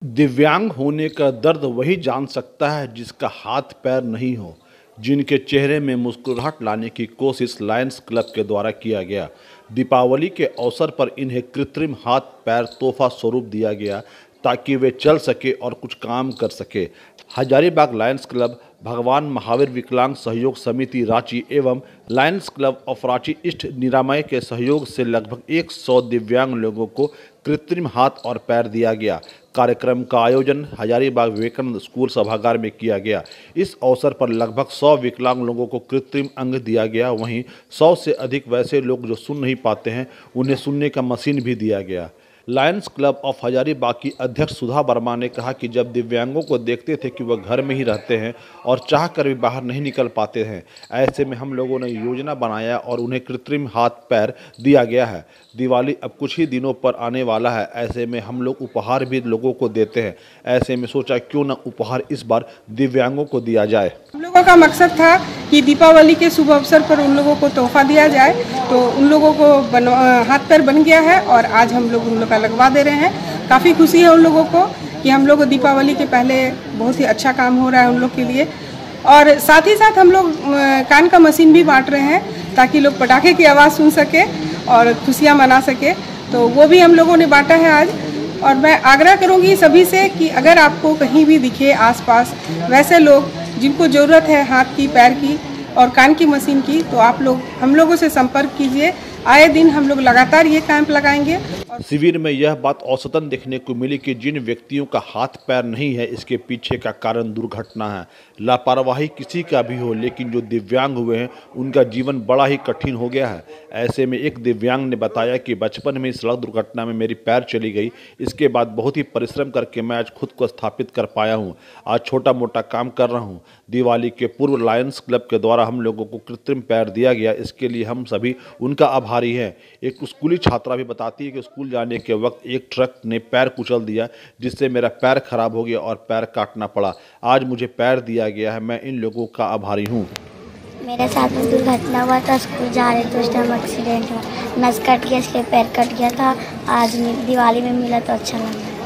दिव्यांग होने का दर्द वही जान सकता है जिसका हाथ पैर नहीं हो। जिनके चेहरे में मुस्कुराहट लाने की कोशिश लायंस क्लब के द्वारा किया गया। दीपावली के अवसर पर इन्हें कृत्रिम हाथ पैर तोहफा स्वरूप दिया गया ताकि वे चल सके और कुछ काम कर सके। हजारीबाग लायंस क्लब, भगवान महावीर विकलांग सहयोग समिति रांची एवं lions club of Ranchi east निरामय के सहयोग से लगभग 100 दिव्यांग लोगों को कृत्रिम हाथ और पैर दिया गया। कार्यक्रम का आयोजन हजारीबाग विवेकानंद स्कूल सभागार में किया गया। इस अवसर पर लगभग 100 विकलांग लोगों को कृत्रिम अंग दिया गया। वहीं 100 से अधिक वैसे लोग जो सुन नहीं पाते हैं उन्हें सुनने का मशीन भी दिया गया। लायंस क्लब ऑफ हजारीबाग की अध्यक्ष सुधा वर्मा ने कहा कि जब दिव्यांगों को देखते थे कि वह घर में ही रहते हैं और चाह कर भी बाहर नहीं निकल पाते हैं, ऐसे में हम लोगों ने योजना बनाया और उन्हें कृत्रिम हाथ पैर दिया गया है। दिवाली अब कुछ ही दिनों पर आने वाला है, ऐसे में हम लोग उपहार भी लोगों को देते हैं। ऐसे में सोचा क्यों न उपहार इस बार दिव्यांगों को दिया जाए। हम लोगों का मकसद था कि दीपावली के शुभ अवसर पर उन लोगों को तोहफा दिया जाए, तो उन लोगों को हाथ पैर बन गया है और आज हम लोग उन लोग का लगवा दे रहे हैं। काफ़ी खुशी है उन लोगों को कि हम लोग दीपावली के पहले बहुत ही अच्छा काम हो रहा है उन लोग के लिए। और साथ ही साथ हम लोग कान का मशीन भी बांट रहे हैं ताकि लोग पटाखे की आवाज़ सुन सके और खुशियाँ मना सके, तो वो भी हम लोगों ने बांटा है आज। और मैं आग्रह करूँगी सभी से कि अगर आपको कहीं भी दिखे आसपास वैसे लोग जिनको ज़रूरत है हाथ की, पैर की और कान की मशीन की, तो आप लोग हम लोगों से संपर्क कीजिए। आए दिन हम लोग लगातार ये कैंप लगाएंगे। शिविर में यह बात औसतन देखने को मिली कि जिन व्यक्तियों का हाथ पैर नहीं है, इसके पीछे का कारण दुर्घटना है। लापरवाही किसी का भी हो, लेकिन जो दिव्यांग हुए हैं उनका जीवन बड़ा ही कठिन हो गया है। ऐसे में एक दिव्यांग ने बताया कि बचपन में सड़क दुर्घटना में मेरी पैर चली गई, इसके बाद बहुत ही परिश्रम करके मैं आज खुद को स्थापित कर पाया हूँ। आज छोटा मोटा काम कर रहा हूँ। दिवाली के पूर्व लायंस क्लब के द्वारा हम लोगों को कृत्रिम पैर दिया गया, इसके लिए हम सभी उनका आभारी हैं। एक स्कूली छात्रा भी बताती है कि स्कूल जाने के वक्त एक ट्रक ने पैर कुचल दिया, जिससे मेरा पैर खराब हो गया और पैर काटना पड़ा। आज मुझे पैर दिया गया है, मैं इन लोगों का आभारी हूँ। मेरे साथ में दुर्घटना हुआ था, स्कूल जा रहे थे, उस टाइम एक्सीडेंट हुआ, नस कट गया, इसलिए पैर कट गया था। आज दिवाली में मिला तो अच्छा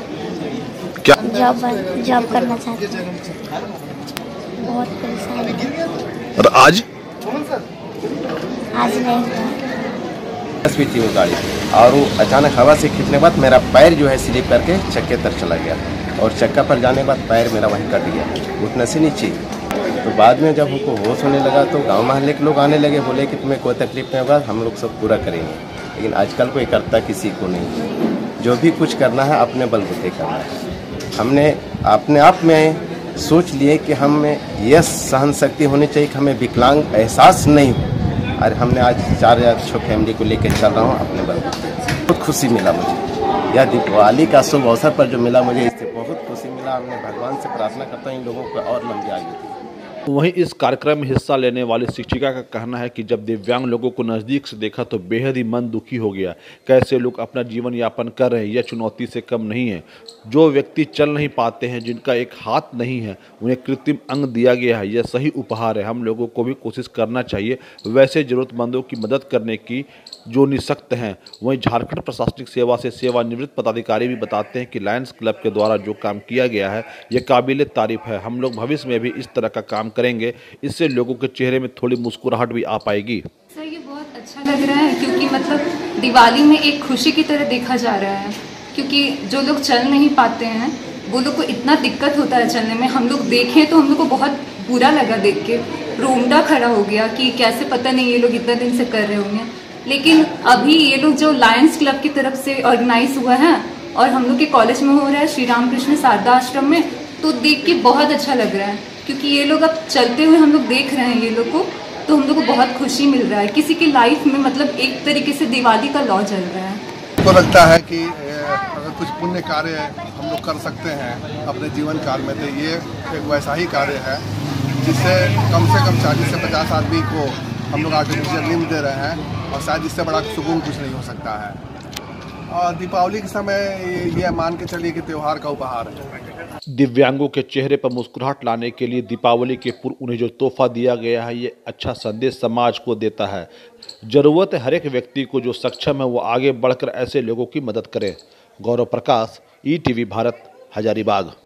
लगा। क्या जॉब करना चाहती हूँ, बहुत परेशान। और आज नहीं हुआ। भी थी वो गाड़ी और वो अचानक हवा से खींचने के बाद मेरा पैर जो है स्लिप करके चक्के तर चला गया और चक्का पर जाने के बाद पैर मेरा वहीं कट गया, उठने से नीचे। तो बाद में जब हमको होश होने लगा तो गांव मोहल्ले के लोग आने लगे, बोले कि तुम्हें कोई तकलीफ नहीं होगा, हम लोग सब पूरा करेंगे। लेकिन आजकल कोई करता किसी को नहीं। जो भी कुछ करना है अपने बलबूते करना है। हमने अपने आप में सोच लिए कि हमें यह सहन शक्ति होनी चाहिए कि हमें विकलांग एहसास नहीं हो। और हमने आज 4 फैमिली को लेकर चल रहा हूँ अपने बल। बहुत खुशी मिला मुझे, यह दीपावली का शुभ अवसर पर जो मिला मुझे, इससे बहुत खुशी मिला। हमने भगवान से प्रार्थना करता हूँ इन लोगों को और लंबी आयु दी। वहीं इस कार्यक्रम में हिस्सा लेने वाली शिक्षिका का कहना है कि जब दिव्यांग लोगों को नज़दीक से देखा तो बेहद ही मन दुखी हो गया। कैसे लोग अपना जीवन यापन कर रहे हैं, यह चुनौती से कम नहीं है। जो व्यक्ति चल नहीं पाते हैं, जिनका एक हाथ नहीं है, उन्हें कृत्रिम अंग दिया गया है, यह सही उपहार है। हम लोगों को भी कोशिश करना चाहिए वैसे ज़रूरतमंदों की मदद करने की जो निःशक्त हैं। वहीं झारखंड प्रशासनिक सेवा से सेवानिवृत्त पदाधिकारी भी बताते हैं कि लायंस क्लब के द्वारा जो काम किया गया है यह काबिल तारीफ है। हम लोग भविष्य में भी इस तरह का काम करेंगे, इससे लोगों के चेहरे में थोड़ी मुस्कुराहट भी आ पाएगी। सर ये बहुत अच्छा लग रहा है क्योंकि मतलब दिवाली में एक खुशी की तरह देखा जा रहा है, क्योंकि जो लोग चल नहीं पाते हैं वो लोग को इतना दिक्कत होता है चलने में। हम लोग देखें तो हम लोग को बहुत बुरा लगा देख के, रोंगटा खड़ा हो गया कि कैसे, पता नहीं ये लोग इतना दिन से कर रहे होंगे। लेकिन अभी ये लोग जो लायंस क्लब की तरफ से ऑर्गेनाइज हुआ है और हम लोग के कॉलेज में हो रहा है श्री रामकृष्ण शारदा आश्रम में, तो देख के बहुत अच्छा लग रहा है क्योंकि ये लोग अब चलते हुए हम लोग देख रहे हैं ये लोग को, तो हम लोग को बहुत खुशी मिल रहा है। किसी की लाइफ में मतलब एक तरीके से दिवाली का लॉ चल रहा है। तो लगता है कि अगर कुछ पुण्य कार्य हम लोग कर सकते हैं अपने जीवन काल में, तो ये एक वैसा ही कार्य है जिससे कम से कम 40 से 50 आदमी को हम लोग आर्टिफिशियल लिम्ब दे रहे हैं और शायद इससे बड़ा सुकून कुछ नहीं हो सकता है। और दीपावली के समय ये मान के चलिए कि त्यौहार का उपहार है। दिव्यांगों के चेहरे पर मुस्कुराहट लाने के लिए दीपावली के पूर्व उन्हें जो तोहफा दिया गया है, ये अच्छा संदेश समाज को देता है। जरूरत है हर एक व्यक्ति को जो सक्षम है वो आगे बढ़कर ऐसे लोगों की मदद करे। गौरव प्रकाश, ETV भारत, हजारीबाग।